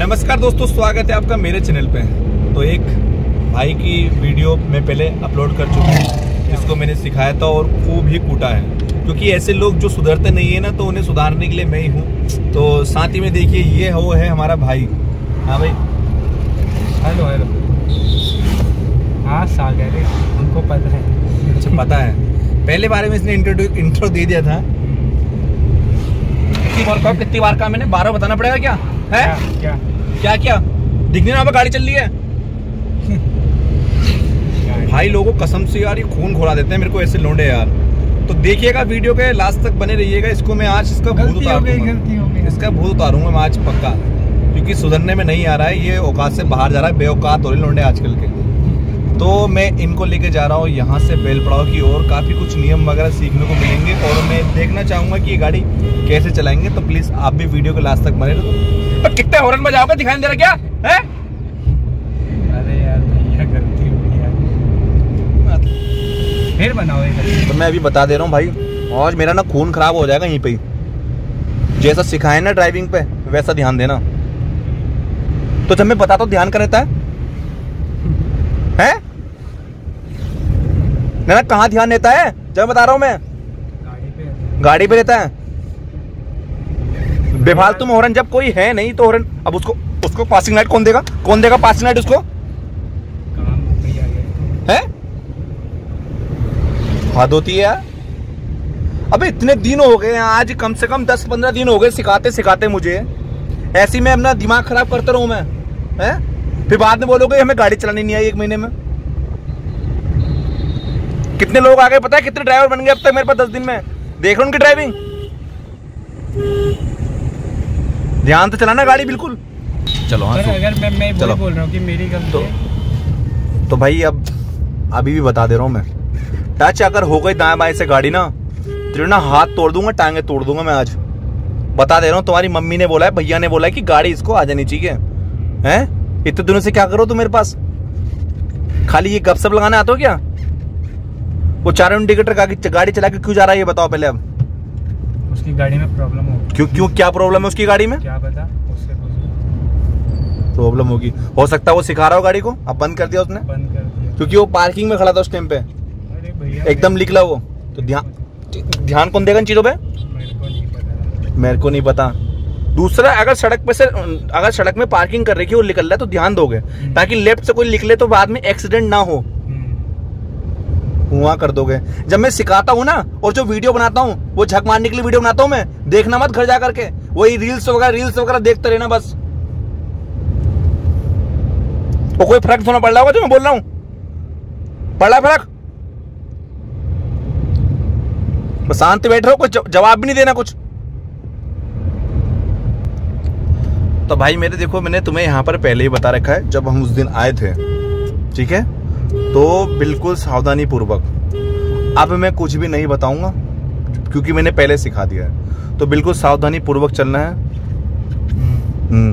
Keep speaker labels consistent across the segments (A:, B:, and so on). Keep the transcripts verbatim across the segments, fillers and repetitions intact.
A: नमस्कार दोस्तों, स्वागत है आपका मेरे चैनल पे। तो एक भाई की वीडियो मैं पहले अपलोड कर चुका हूँ, जिसको मैंने सिखाया था और खूब ही कूटा है, क्योंकि ऐसे लोग जो सुधरते नहीं है ना, तो उन्हें सुधारने के लिए मैं ही हूँ। तो साथ ही में देखिए, ये वो है हमारा भाई। हाँ भाई,
B: हेलो हेलो। हाँ सागर है, उनको पता है।
A: अच्छा पता है, पहले बारे में इसने इंट्रो इंट्रो दे दिया था। कितनी बार का कितनी बार का मैंने बारह बताना पड़ेगा क्या है?
B: क्या
A: क्या क्या दिखने ना गाड़ी चल रही है। भाई लोगों कसम से यार, ये खून खोला देते हैं मेरे को ऐसे लोंडे यार। तो देखिएगा वीडियो के लास्ट तक बने रहिएगा। इसको मैं आज इसका भूत उतारूंगा, इसका भूत उतारूंगा मैं आज पक्का, क्योंकि सुधरने में नहीं आ रहा है। ये औकात से बाहर जा रहा है, बेऔकात हो रहे लोंडे आजकल के। तो मैं इनको लेके जा रहा हूँ यहाँ से बेल पड़ाव की ओर। काफ़ी कुछ नियम वगैरह सीखने को मिलेंगे और मैं देखना चाहूँगा कि ये गाड़ी कैसे चलाएंगे। तो प्लीज़ आप भी वीडियो के लास्ट तक बने रहो। तो कितने हॉर्न बजाओगे, दिखाई नहीं दे रहा क्या है?
B: अरे यार भैया गलती हो गई यार, फिर बनाओ ये।
A: तो मैं अभी बता दे रहा हूँ भाई, आज मेरा ना खून खराब हो जाएगा यहीं पे। जैसा सिखाए ना ड्राइविंग पे, वैसा ध्यान देना। तो जब मैं बताता हूँ ध्यान का रहता है, है? ना कहाँ ध्यान देता है जब बता रहा हूँ मैं?
B: गाड़ी पे
A: गाड़ी पे रहता है। बेफालतू में हॉर्न, जब कोई है नहीं तो हॉर्न। अब उसको उसको पासिंग लाइट कौन देगा? कौन देगा पासिंग लाइट उसको?
B: काम भैया
A: है? हद होती है यार। अबे इतने दिन हो गए, आज कम से कम दस पंद्रह दिन हो गए सिखाते सिखाते मुझे। ऐसी में अपना दिमाग खराब करता रहूं मैं, है? फिर बाद में बोलोगे हमें गाड़ी चलानी नहीं आई एक महीने में। कितने लोग आ गए पता है, कितने ड्राइवर बन गए अब तक मेरे पास दस दिन में। देख रहे उनकी ड्राइविंग। ध्यान तो चलाना गाड़ी बिल्कुल। चलो हाँ,
B: अगर मैं मैं
A: चलो
B: बोल रहा हूँ कि मेरी गलती
A: तो,
B: है।
A: तो भाई अब अभी भी बता दे रहा हूँ मैं, टच अगर हो गई दाएं बाएं से गाड़ी ना, तेरे ना हाथ तोड़ दूंगा, टांगे तोड़ दूंगा मैं आज। बता दे रहा हूँ, तुम्हारी मम्मी ने बोला है, भैया ने बोला है कि गाड़ी इसको आ जानी चाहिए। हैं? इतने दिनों से क्या करो तुम मेरे पास? खाली ये गपशप लगाने आते हो क्या? वो चारों इंडिकेटर गाड़ी चला के क्यों जा रहा है ये बताओ पहले। अब
B: उसकी गाड़ी में प्रॉब्लम होगी।
A: क्यों क्यों क्या प्रॉब्लम है उसकी गाड़ी में?
B: क्या पता, उससे
A: प्रॉब्लम होगी, हो सकता है वो सिखा रहा हो गाड़ी को। अब बंद कर दिया उसने,
B: बंद कर दिया
A: क्योंकि वो पार्किंग में खड़ा था उस टाइम पे।
B: अरे भैया
A: एकदम निकला वो। तो ध्यान ध्यान कौन देगा इन चीजों पे?
B: मेरे को नहीं पता।
A: मेरे को नहीं पता। दूसरा, अगर सड़क पे से अगर सड़क में पार्किंग कर रही है और निकल रहा है तो ध्यान दोगे, ताकि लेफ्ट से कोई निकले तो बाद में एक्सीडेंट ना हो। हुआ कर दोगे। जब मैं सिखाता हूँ ना और जो वीडियो बनाता हूँ, वो झक मारने के लिए वीडियो बनाता हूँ मैं। देखना मत घर जा करके, वही रील्स वगैरह रील्स वगैरह देखते रहना बस। वो कोई फर्क थोड़ा पड़ रहा होगा जो मैं बोल रहा हूँ? पड़ रहा फर्क? बस शांत बैठ रहो, कुछ जवाब भी नहीं देना कुछ। तो भाई मेरे देखो, मैंने तुम्हें यहाँ पर पहले ही बता रखा है जब हम उस दिन आए थे, ठीक है? तो बिल्कुल सावधानी पूर्वक। अब मैं कुछ भी नहीं बताऊंगा क्योंकि मैंने पहले सिखा दिया है। तो बिल्कुल सावधानी पूर्वक चलना है। हम्म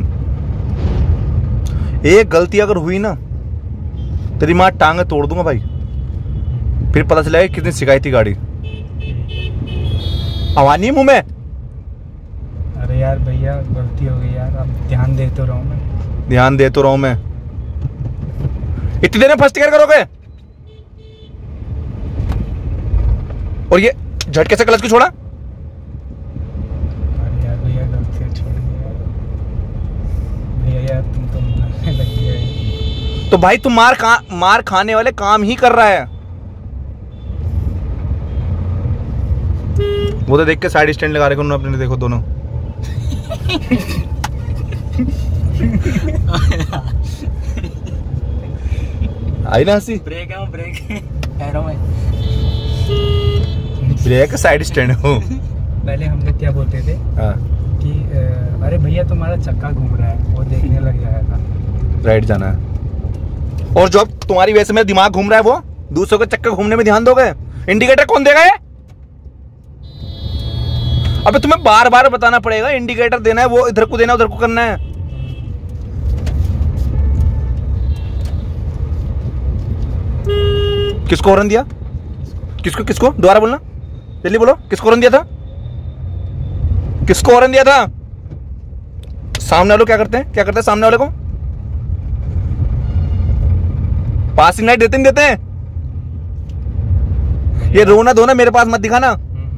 A: एक गलती अगर हुई ना, तेरी माँ टांगे तोड़ दूंगा भाई। फिर पता चलेगा कितनी सिखाई थी गाड़ी। आवानी मुंह में।
B: अरे यार भैया गलती हो गई यार, अब ध्यान दे तो रहा हूँ मैं।
A: ध्यान दे तो रहा हूँ मैं। इतनी देर में फर्स्ट गियर करोगे? और ये झटके से क्लच क्यों छोड़ा?
B: अरे यार भैया गलती है, छोड़ दिया भैया यार, तुम तो मारने लग गए।
A: तो भाई तुम मार खा मार खाने वाले काम ही कर रहा है। वो तो देख के साइड स्टैंड लगा रहे उन्होंने अपने, देखो दोनों। आई ना हंसी।
B: ब्रेक है वो, ब्रेक पैरों में।
A: ब्रेक साइड स्टैंड हो।
B: पहले हम लोग क्या बोलते थे
A: हाँ।
B: कि अरे भैया तुम्हारा चक्का घूम रहा है, वो देखने लग जाएगा।
A: राइट जाना है। और जो तुम्हारी वजह से मेरा दिमाग घूम रहा है, वो दूसरों के चक्कर घूमने में ध्यान दोगे? इंडिकेटर कौन देगा ये? अबे तुम्हें बार बार बताना पड़ेगा, इंडिकेटर देना है, वो इधर को देना उधर को करना है। किसको हॉर्न दिया? किसको किसको दोबारा बोलना, जल्दी बोलो। किसको हॉर्न दिया था? किसको हॉर्न दिया था? सामने वाले क्या करते हैं, क्या करते हैं सामने वाले को? पासिंग लाइट देते नहीं देते हैं? ये रोना धोना मेरे पास मत दिखाना।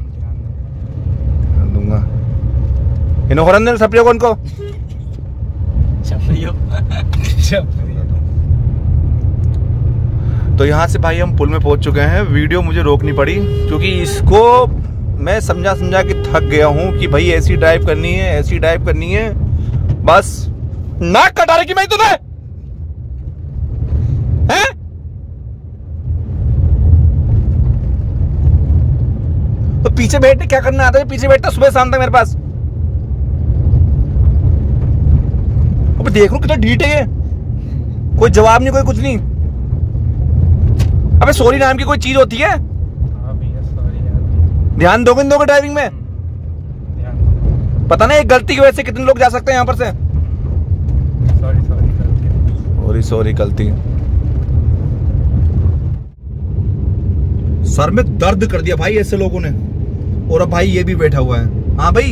A: दूंगा इन्हें हॉर्न दे सप्रियो को, उनको तो यहाँ से भाई हम पुल में पहुंच चुके हैं। वीडियो मुझे रोकनी पड़ी क्योंकि इसको मैं समझा समझा के थक गया हूँ कि भाई ऐसी ड्राइव करनी है, ऐसी ड्राइव करनी है। बस नाक कटा रही मैं तुझे हैं? तो पीछे बैठने क्या करना आता है? पीछे बैठता सुबह शाम तक मेरे पास। अब देख लो कितना ढीठ है ये, कोई जवाब नहीं, कोई कुछ नहीं। अबे सॉरी नाम की कोई चीज होती है? ध्यान दोगे इन दोगे ड्राइविंग में? पता ना एक गलती की वजह से कितने लोग जा सकते हैं यहाँ पर से।
B: सॉरी सॉरी
A: सॉरी सॉरी गलती। सर में दर्द कर दिया भाई ऐसे लोगों ने। और अब भाई ये भी बैठा हुआ है। हाँ भाई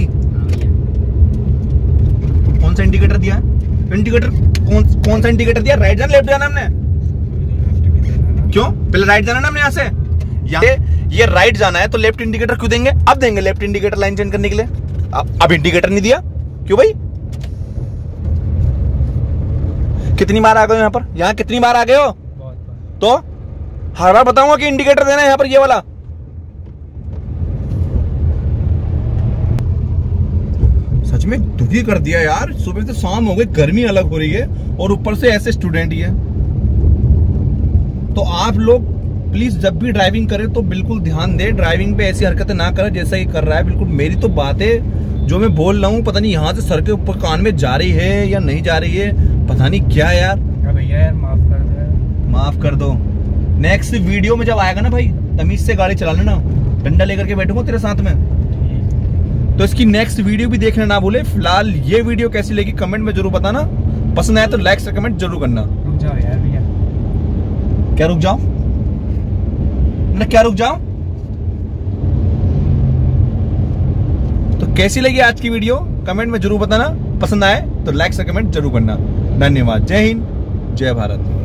A: कौन सा इंडिकेटर दिया? इंडिकेटर कौन कौन सा इंडिकेटर दिया? राइट जाना लेफ्ट जाना हमने? क्यों? पहले राइट जाना ना हमने यहाँ से। यहाँ ये राइट जाना है तो लेफ्ट इंडिकेटर क्यों देंगे? अब देंगे लेफ्ट इंडिकेटर लाइन चेंज करने के लिए। अब, अब इंडिकेटर नहीं दिया क्यों भाई? कितनी बार आ गए यहाँ पर? यहाँ कितनी बार आ गए हो? तो हर बार बताऊंगा कि इंडिकेटर देना है यहाँ पर ये वाला। सच में दुखी कर दिया यार। सुबह से शाम हो गई, गर्मी अलग हो रही है और ऊपर से ऐसे स्टूडेंट ही है। तो आप लोग प्लीज जब भी ड्राइविंग करें तो बिल्कुल ध्यान दें, ड्राइविंग पे ऐसी हरकतें ना करें जैसा ये कर रहा है। बिल्कुल मेरी तो बातें जो मैं बोल रहा हूँ पता नहीं यहाँ से सर के ऊपर कान में जा रही है या नहीं जा रही है, पता नहीं क्या यार।
B: भैया यार माफ कर दो,
A: माफ कर दो। नेक्स्ट वीडियो में जब आएगा ना भाई तमीज से गाड़ी चला लेना, डंडा लेकर के बैठूंगा तेरे साथ में। तो इसकी नेक्स्ट वीडियो भी देखना ना भूले। फिलहाल ये वीडियो कैसी लगी कमेंट में जरूर बताना। पसंद आया तो लाइक से कमेंट जरूर करना।
B: रुक जाओ यार भैया।
A: क्या रुक जाओ? ना क्या रुक जाओ? तो कैसी लगी आज की वीडियो कमेंट में जरूर बताना। पसंद आए तो लाइक से कमेंट जरूर करना। धन्यवाद। जय हिंद, जय भारत।